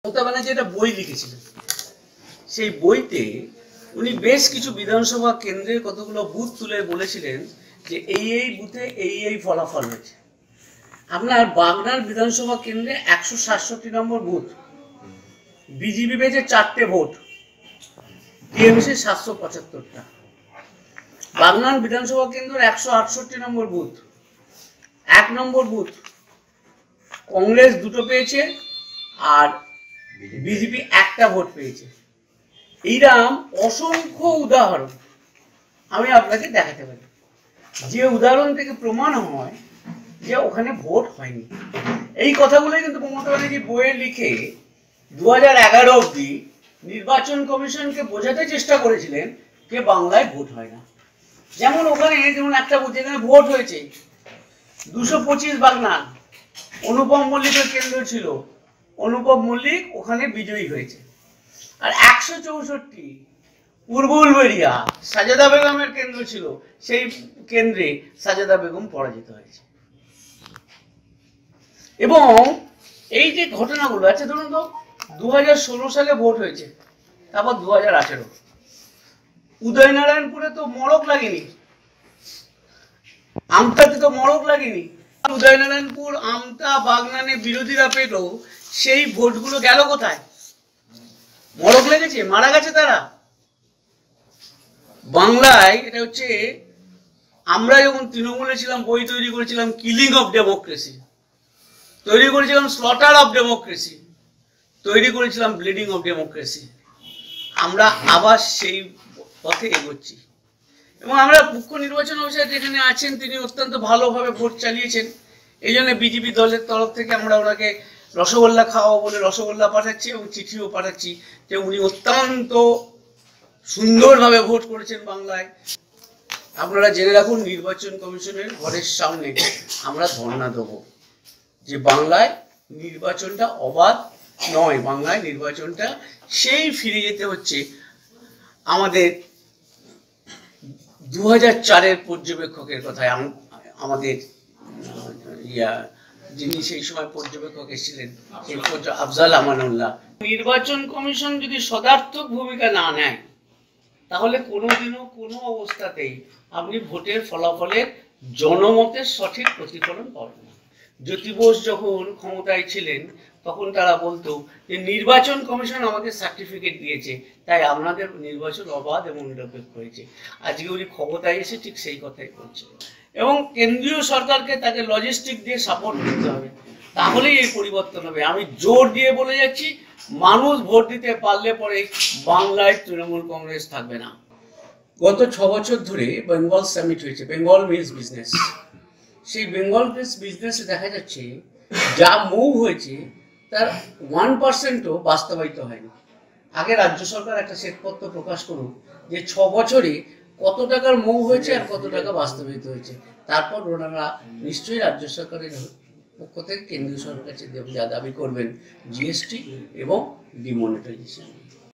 মমতা ব্যানার্জি একটা বই লিখেছিলেন। সেই বইতে উনি বেশ কিছু বিধানসভা কেন্দ্রের কতগুলো বুথ তুলে বলেছিলেন যে এই বুথে এই ফলাফল হয়েছে। আপনার বাগনান বিধানসভা কেন্দ্রে 167 নম্বর বুথ, বিজেপি পেয়েছে 4টে ভোট, টিএমসি 775টা। বাগনান বিধানসভা কেন্দ্রের 168 number booth, 1 number booth Congress 2টো পেয়েছে আর বিজেপি 1টা ভোট পেয়েছে। এইরকম অসংখ্য উদাহরণ আমি আপনাকে দেখাতে পারি, যে উদাহরণ থেকে প্রমাণ হয় যে ওখানে ভোট হয়নি। এই কথাগুলোই কিন্তু মমতা ব্যানার্জি বইয়ে লিখে 2011 অবধি নির্বাচন কমিশনকে বোঝাতে চেষ্টা করেছিলেন যে বাংলায় ভোট হয় না। যেমন ওখানে একটা বুথ যেখানে ভোট হয়েছে 225 বাগনান, অনুপম মল্লিকের কেন্দ্র ছিল, অনুপম মল্লিক ওখানে বিজয়ী হয়েছে। আর 164 পূর্ব উলবেড়িয়া সাজেদা বেগমের কেন্দ্র ছিল, সেই কেন্দ্রে সাজেদা বেগম পরাজিত হয়েছে। এবং এই যে ঘটনাগুলো আছে, ধরুন তো 2016 সালে ভোট হয়েছে, তারপর 2018 উদয়নারায়ণপুরে তো মড়ক লাগেনি, আমতাতে তো মড়ক লাগেনি। উদয়নারায়ণপুর, আমতা, বাগনানে বিরোধীরা পেল, সেই ভোটগুলো গেল কোথায়? মড়ক লেগেছে, মারা গেছে তারা। বাংলায় এটা হচ্ছে, আমরা যখন তৃণমূলে ছিলাম বই তৈরি করেছিলাম কিলিং অফ ডেমোক্রেসি, তৈরি করেছিলাম স্লটার অফ ডেমোক্রেসি, তৈরি করেছিলাম ব্লিডিং অফ ডেমোক্রেসি। আমরা আবার সেই পথে এগোচ্ছি। এবং আমরা মুখ্য নির্বাচন অফিসার যেখানে আছেন তিনি অত্যন্ত ভালোভাবে ভোট চালিয়েছেন। এই জন্য বিজেপি দলের তরফ থেকে আমরা ওনাকে রসগোল্লা খাওয়াবো বলে রসগোল্লা পাঠাচ্ছি এবং চিঠিও পাঠাচ্ছি যে উনি অত্যন্ত সুন্দরভাবে ভোট করেছেন বাংলায়। আপনারা জেনে রাখুন, নির্বাচন কমিশনের ঘরের সামনে আমরা ধর্ণা দেবো যে বাংলায় নির্বাচনটা অবাধ নয়, বাংলায় নির্বাচনটা সেই ফিরে যেতে হচ্ছে আমাদের 2004-এর পর্যবেক্ষকের কথায়। আমাদের যিনি সেই সময় পর্যবেক্ষক এসেছিলেন আফজাল আমানুল্লাহ। নির্বাচন কমিশন যদি সদার্থক ভূমিকা না নেয় তাহলে কোনোদিনও কোনো অবস্থাতেই আপনি ভোটের ফলাফলের জনমতের সঠিক প্রতিফলন পাবেন না। জ্যোতি বোস যখন ক্ষমতায় ছিলেন তখন তারা বলতো যে নির্বাচন কমিশন আমাদের সার্টিফিকেট দিয়েছে, তাই আপনাদের নির্বাচন অবাধ এবং নিরপেক্ষ হয়েছে। আজকে উনি ক্ষমতায় এসে ঠিক সেই কথাই বলছে। এবং কেন্দ্রীয় সরকারকে তাকে লজিস্টিক দিয়ে সাপোর্ট করতে হবে, তাহলেই এই পরিবর্তন হবে। আমি জোর দিয়ে বলে যাচ্ছি, মানুষ ভোট দিতে পারলে পরে বাংলায় তৃণমূল কংগ্রেস থাকবে না। গত 6 বছর ধরে বেঙ্গল সামিট হয়েছে, বেঙ্গল মিন্স বিজনেস। সেই বেঙ্গল মিন্স বিজনেসে দেখা যাচ্ছে যা মুভ হয়েছে তার 1%ও বাস্তবায়িত হয়নি। আগে রাজ্য সরকার একটা শ্বেতপত্র প্রকাশ করুন যে 6 বছরে কত টাকার মুভ হয়েছে আর কত টাকা বাস্তবায়িত হয়েছে, তারপর ওনারা নিশ্চয়ই রাজ্য সরকারের পক্ষ থেকে কেন্দ্রীয় সরকারের কাছে যা দাবি করবেন জিএসটি এবং ডিমনিটাইজেশন।